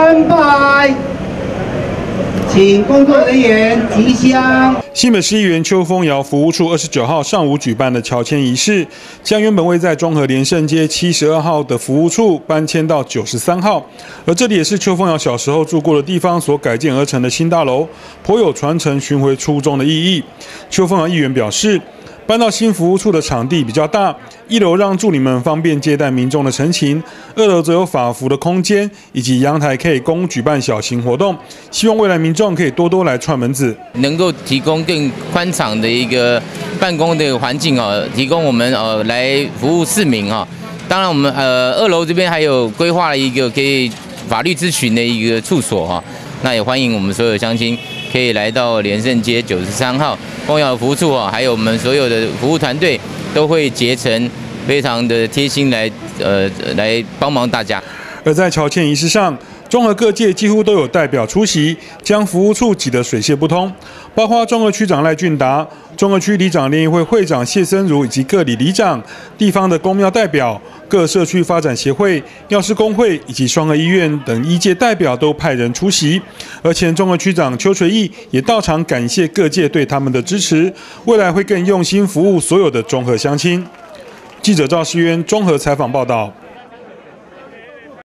参拜。 请工作人员吉祥。 新北市议员邱丰尧服务处29号上午举办的乔迁仪式，将原本位在中和连胜街72号的服务处搬迁到93号，而这里也是邱丰尧小时候住过的地方所改建而成的新大楼，颇有传承巡回初衷的意义。邱丰尧议员表示，搬到新服务处的场地比较大，1楼让助理们方便接待民众的陈情，2楼则有法服的空间以及阳台可以供举办小型活动。希望未来民众可以多多来串门子， 能够提供更宽敞的一个办公的环境哦，提供我们来服务市民哦。当然，我们2楼这边还有规划了一个可以法律咨询的一个处所哈，那也欢迎我们所有乡亲可以来到连胜街93号丰尧服务处哦，还有我们所有的服务团队都会竭诚，非常的贴心来帮忙大家。 而在乔迁仪式上，中和各界几乎都有代表出席，将服务处挤得水泄不通，包括中和区长赖俊达、中和区里长联谊会会长谢森如以及各里里长、地方的公庙代表、各社区发展协会、药师公会以及双和医院等医界代表都派人出席，而前中和区长邱垂义也到场感谢各界对他们的支持，未来会更用心服务所有的中和乡亲。记者赵世渊综合采访报道。